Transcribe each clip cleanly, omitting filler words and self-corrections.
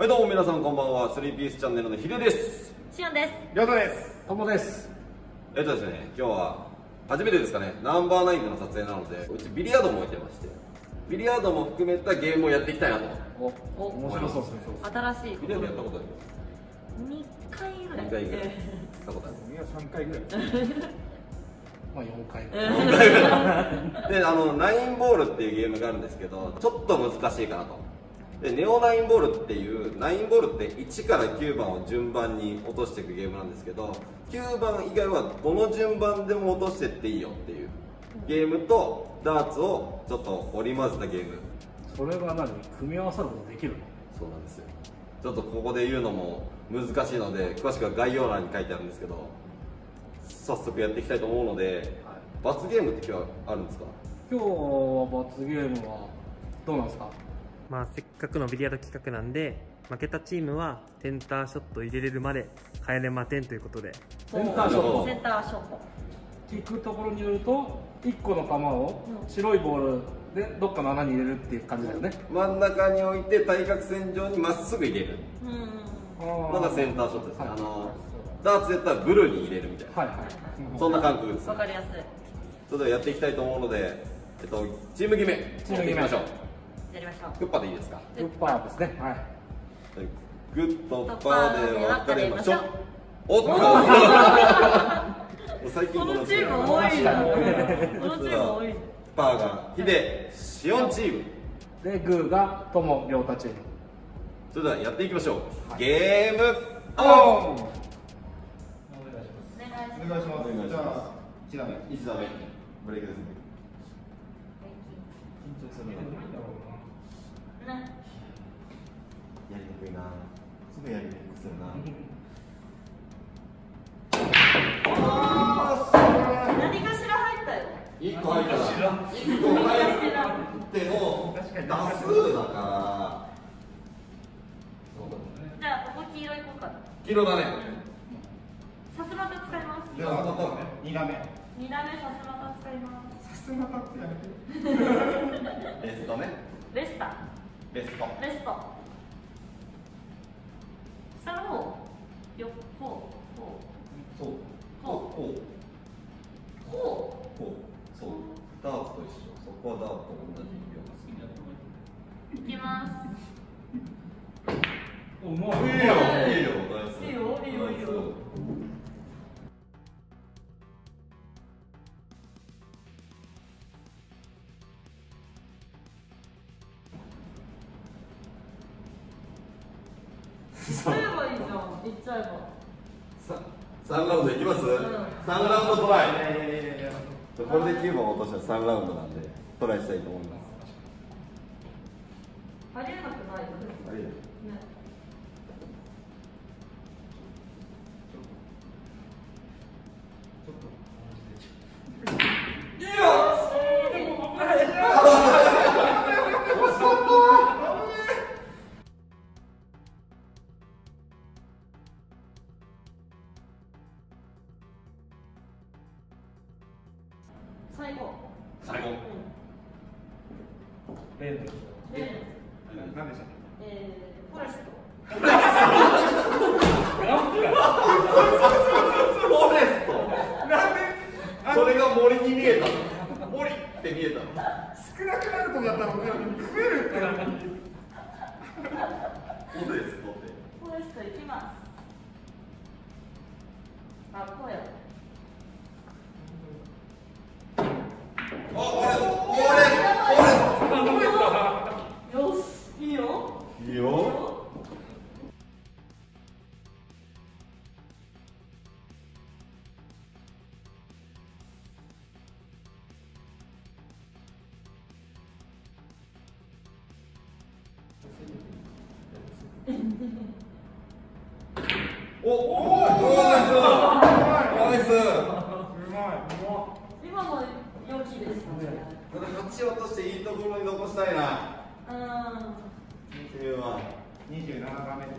はい、どうも皆さんこんばんは。3ピースチャンネルのヒデです。 シオンです。 りょうたです。 ともです。 ですね、今日は初めてですかね、ナンバーナインでの撮影なので、うちビリヤードも置いてまして、ビリヤードも含めたゲームをやっていきたいなと。 面白そうですね。 新しい。 ビリヤードやったことあります？ 2回ぐらい。 2回ぐらいやったことある。 いや3回ぐらい。 まあ4回。 で、ナインボールっていうゲームがあるんですけど、ちょっと難しいかなと。で、ネオナインボールっていう、ナインボールって1から9番を順番に落としていくゲームなんですけど、9番以外はどの順番でも落としてっていいよっていうゲームと、ダーツをちょっと織り交ぜたゲーム。 それが何、組み合わさることできるの？ そうなんですよ。ちょっとここで言うのも難しいので、詳しくは概要欄に書いてあるんですけど、早速やっていきたいと思うので、罰ゲームって今日はあるんですか？ 今日は罰ゲームはどうなんですか？ まあ、せっかくのビリヤード企画なんで、負けたチームはセンターショット入れれるまで帰れませんということで。 センターショット。 センターショット。 聞くところによると、1個の球を白いボールでどっかの穴に入れるっていう感じだよね。 真ん中に置いて対角線上にまっすぐ入れるのがセンターショットですね。ダーツやったらブルーに入れるみたいな、 はいはい、 そんな感覚です。 わかりやすい。 それではやっていきたいと思うので、チーム決めやっていきましょう。 やりましょう。 グッパでいいですか？ グッパーですね。はい。 グッとパーで分かれましょう。おっと最近このチーム多いな。このチーム多い。 パーがヒデ、シオンチームで、グーがとも、りょうたチーム。 それではやっていきましょう。ゲームオン。 お願いします。じゃあ1打目。 1打目ブレイクですね。 緊張するね。 やりにくいな。すぐやりにくくするな。 何かしら入ったよ。 1個入ったら1個入っての打数だから。 じゃあここ黄色いこうかな。 黄色だね。 さすまた使います。 では2打目。 2打目さすまた使います。 さすがだってやめて。 レストね。 レスタ。 レスト。 レスト。下の方。よ、こう、こう。 そう。 こう。 こう。 こう。 こう。そう。ダーツと一緒。そこはダーツと同じいきます。 うまいいよ。いいよ。ナイス。 いいよ。いいよ。いいよ。行っちゃえばいいじゃん。行っちゃえば。 3ラウンドいきます？ 3 ラウンドトライ。これで9番落としたら3ラウンドなんでトライしたいと思います。 ありえなくないよ。 ありえない。 ね。最後。 最後。 例の人。 何でしたっフォレスト。 フォレスト。 なんでそれが森に見えたの。森って見えたの。 少なくなるとだったら増えるってなる。 フォレストって。 フォレスト行きます。あ、こうや。よし、いいよ。 いいよ。ナイス。 今の良きでしたね。 これ8落としていいところに残したいな。27 27打目です。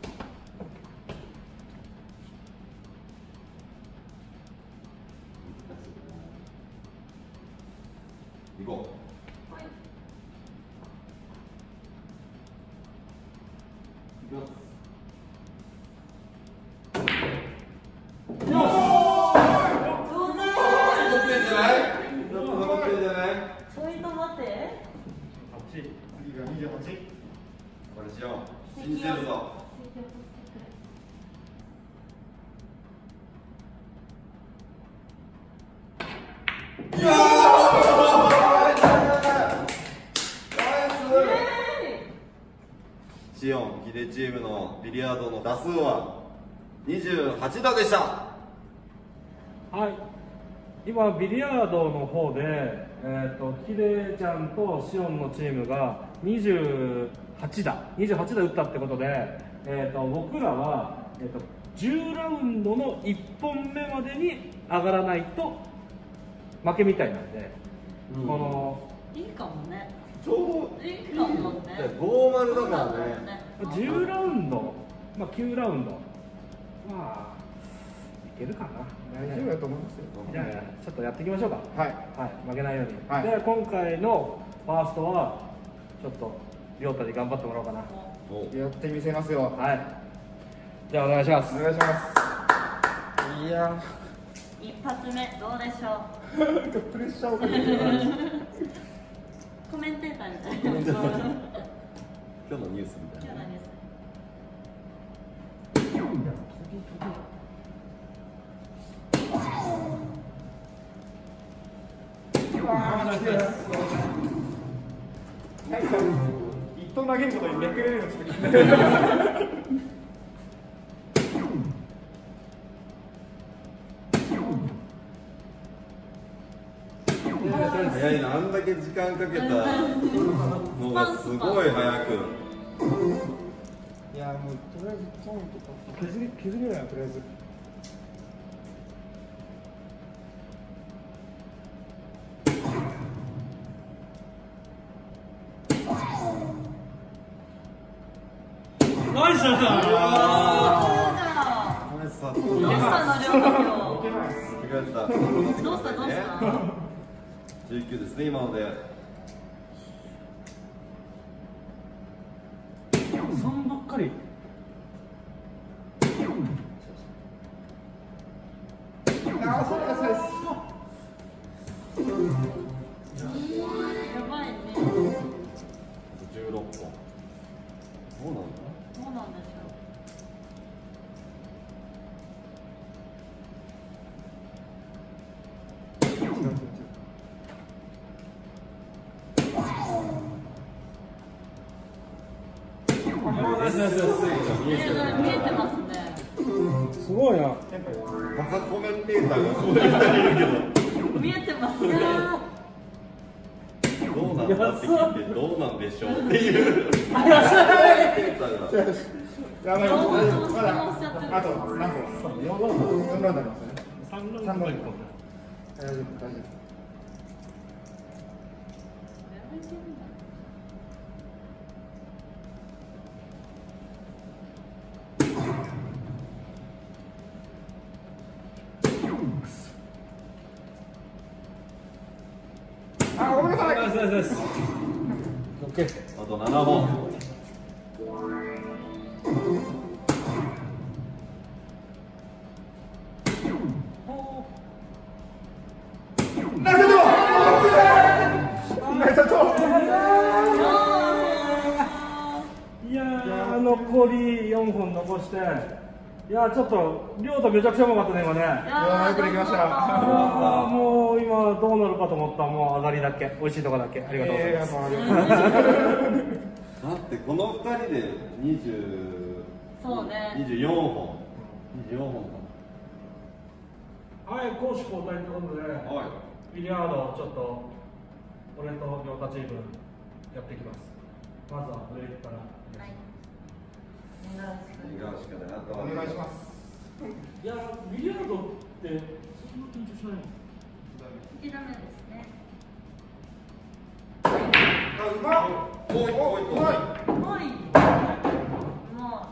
行こう。 ちょいと待って次が28。 これしよう。信じてるぞ。いやー、シオンヒデチームのビリヤードの打数は28打でした。 はい今ビリヤードの方でヒデちゃんとシオンのチームが28打打ったってことで、僕らは、10ラウンドの1本目までに上がらないと負けみたいなんで、 うんこのいいかもね。 ちょういいかもね。 ど50だからね。 10ラウンド、まあ、9ラウンドまあいけるかな。 大丈夫だと思いますよ。 じゃあちょっとやっていきましょうか。 はい。 はい、負けないように、 はいで今回のファーストはちょっと亮太に頑張ってもらおうかな。 おやってみせますよ。 はいじゃあお願いします。 お願いします。いや一発目どうでしょう。 ー、なんかプレッシャーをかけてる。 コメンテーターみたいな。 今日のニュースみたいな。 今日のニュース。 なんか一投投げることにめくれるのちょっと気になる。 早いな、あんだけ時間かけたのがすごい早く。 いやもうとりあえずトーンとか削りなよとりあえず。 ナイスだったナイスだった。 どうしたの亮太今間違えた。 日。どうしたどうした。 19ですね、今ので。 3ばっかり。 ああそうですそうです。 やばいね。 16本。そうなんだ。 どうなんでしょう。見えてますね。 すごいな。 バカコメンテーターがそういう人いる見えてますね。 けど、どうなんだって聞いて、どうなんでしょうっていう。コメンテーターが。 やばい、まだあと何本？4ラウンドありますね。 3ラウンド 3ラウンド。大丈夫大丈夫。あ、ごめんなさい。 ナイスナイスナイス。オッケー。 あと7本。 ナイスだと。ナイスだと。 いやー残り4本残して、いやーちょっと亮太めちゃくちゃうまかったね今ね。 よくできました。 あーもう今どうなるかと思ったもう上がりだけ美味しいとこだけありがとうございます。 だってこの2人でそうね。 24本。24本はい攻守交代ということで、 か。はい。 ビリヤードちょっと俺と亮太チームやっていきます。まずはブレイクから。 はい。 五十嵐からあとお願いします。 いやビリヤードってそんな緊張しないの？ ダメですね。 あ、うまっ。 もう一個もう一個。 うまい。 もういい。も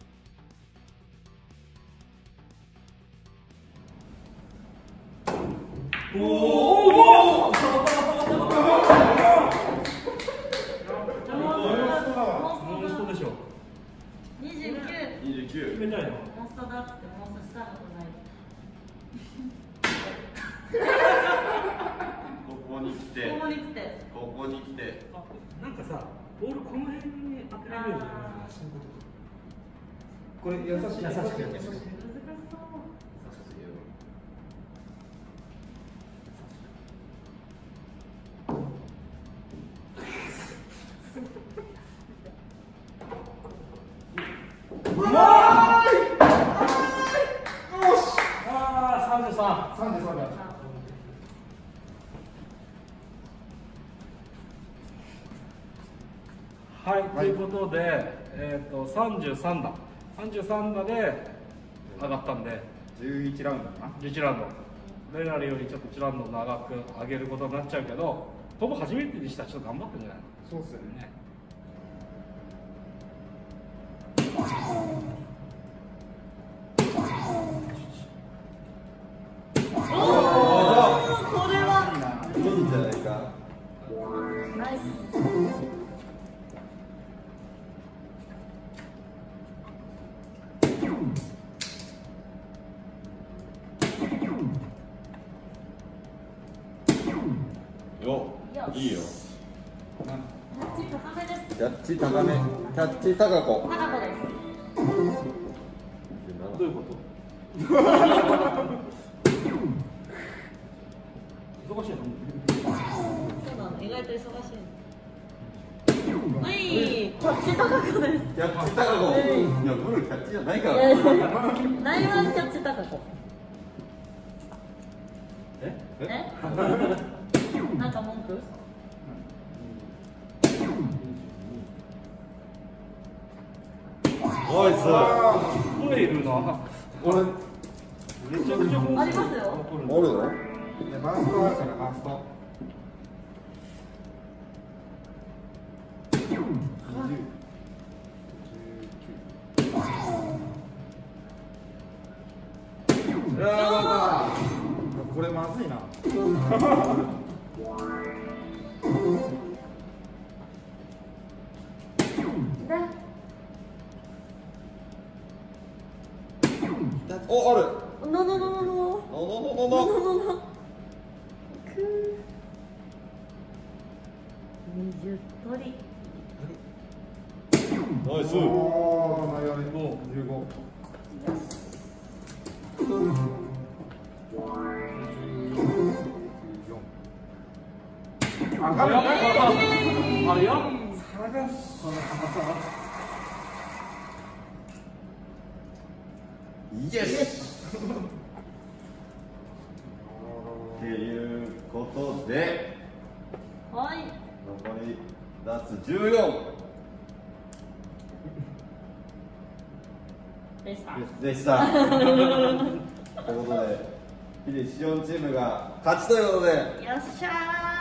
おお。モンストでしょ。 29。 29。 決めたいの。 モンスターダーツってモンスターしたことない。 ここに来て、 ここに来て。 ここに来て。 あ、なんかさ、ボールこの辺に当てられるんじゃない？ これ優しい優しい難しそう。 はい、ということで、33打、33打で上がったんで、 11ラウンドかな。 11ラウンド、レナリよりちょっと1ラウンド長く上げることになっちゃうけど、ほぼ初めてにしたらちょっと頑張ったんじゃないの？ そうっすよね。 ね。 これはいいんじゃないか。 ナイス。 よ、いいよ。 キャッチ高めです。 キャッチ高め、キャッチ高子。 高子です。 どういうこと？忙しいの？ そうなの、意外と忙しいの。はい、キャッチ高子です。 キャッチ高子。いや、これキャッチじゃないから。 ライワンキャッチ高子。え？なんか文句？ おいす。 これいるな。 俺めちゃくちゃ本数ありますよ。 おるの？ バーストあるからバースト。 いやー、 これまずいな。 お、ある。 ののののの。 の。 20取り。 ナイス。 おー、内容で15。あ、 あれや？あれや？ イエス。っていうことで、 はい。 残りダーツ14 でした。 でした。ということで、ヒデシオンチームが勝ちということで、 よっしゃ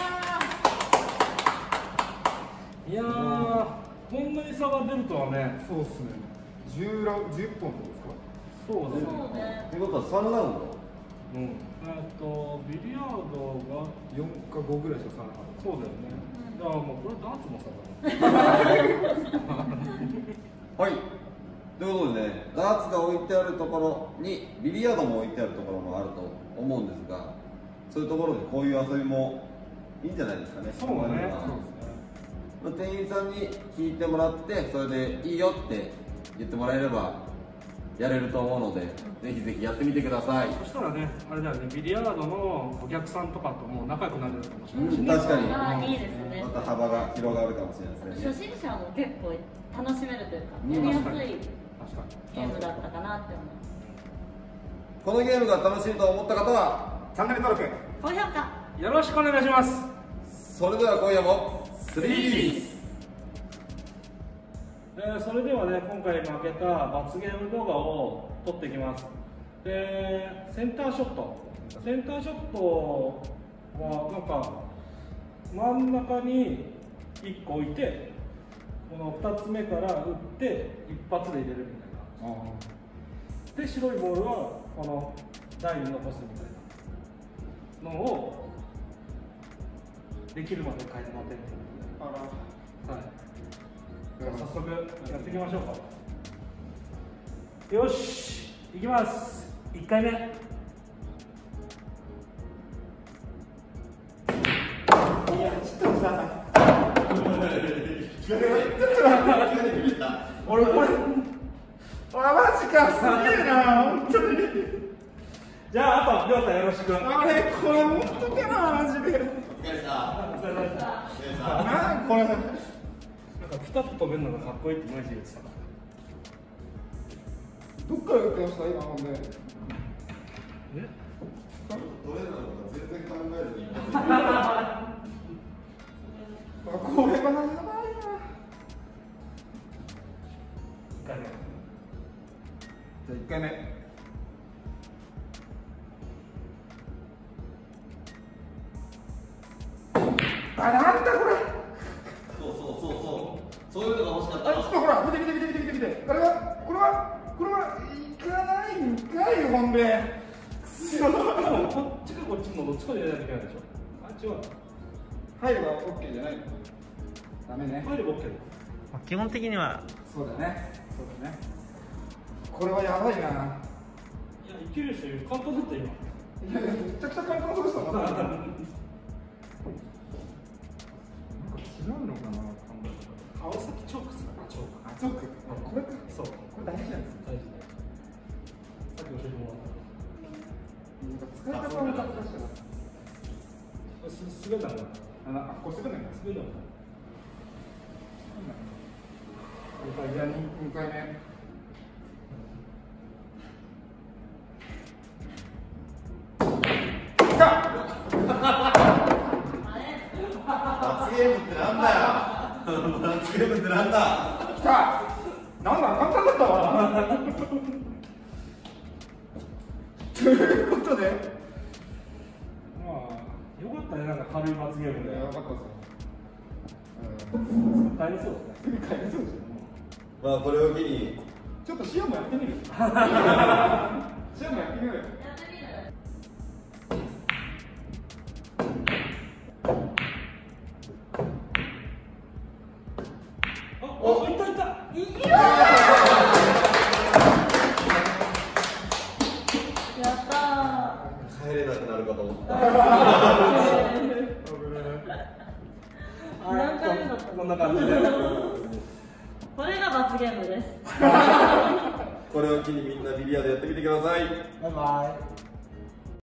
いやー、こんなに差が出るとはね。 そうっすね。10本ってことですか？ そうだね。 そうね。 ということは3ラウンド。 うん。ビリヤードが 4か5ぐらいしか差なかっそうだよね。だからもうこれダーツの差だね。 はい。ということでね、ダーツが置いてあるところにビリヤードも置いてあるところもあると思うんですが、そういうところでこういう遊びもいいんじゃないですかね。 そうだね。 店員さんに聞いてもらって、それでいいよって言ってもらえればやれると思うので、ぜひぜひやってみてください。 そしたらね、あれだよね、ビリヤードのお客さんとかとも仲良くなれるかもしれないしね。 確かに。 あー、いいですね。 また幅が広がるかもしれないですね。 初心者も結構楽しめるというか、 うんやりやすい確かに。 ゲームだったかなって思います。 このゲームが楽しいと思った方は、 た。チャンネル登録。 高評価。 よろしくお願いします。 それでは今夜も3 それではね、今回負けた罰ゲーム動画を撮っていきます。で、センターショットはなんか真ん中に1個置いて、この2つ目から打って一発で入れるみたいな。で、白いボールはこの台に残すみたいなのをできるまで変えて待てる。はい。では早速やっていきましょうか。 よしいきます。1回目。 いやちょっとさ俺マジかすげえな本当に。 じゃああとりょうさんよろしく。 あれこれ持っとけなマジで。 お疲れ様でした。 なんこれなんかピタッと飛べるのがかっこいいってマジで言ってたから。 どっから言ってました今ほんで。 どれなのか全然考えずにこれはやばいな。 1回目。 じゃあ1回目。あ、なんだこれ。 そういうのが欲しかったあ、ちょっとほら、見て。これはいかないんかいよ、ほんで。 でもこっちかこっちもどっちかで入れないといけないでしょ。あ、違う。 入れば OK じゃない。ダメね。 入れば OK だ。 基本的にはそうだね。これはやばいな。 いや、いけるでしょ。簡単だった今。 いやめちゃくちゃ簡単そうでしたもん。なんか違うのかな。 川崎チョークするな、チョーク。 あ、チョーク。これか。 そう。 これ大事なんですよ。 大事だよ。さっき教えてもらった。 なんか使い方を分かってましたよ。 これ滑るんだな。 あ、これすぐね。 滑るんだな。 じゃあ2回目。 罰ゲームってなんだよ。罰ゲームってなんだ。 来た。なんだ簡単だったわ。ということで。 まあ、よかったね、なんか軽い罰ゲームで。 やばかったです帰りそうだね。 ね。帰りそうですよ。 まあこれを機にちょっとシアもやってみる。シアもやってみる。 お、いった。 やった帰れなくなるかと思った。 何回目だったこんな感じで。 これが罰ゲームです。 これを機にみんなビリヤードやってみてください。 バイバイ。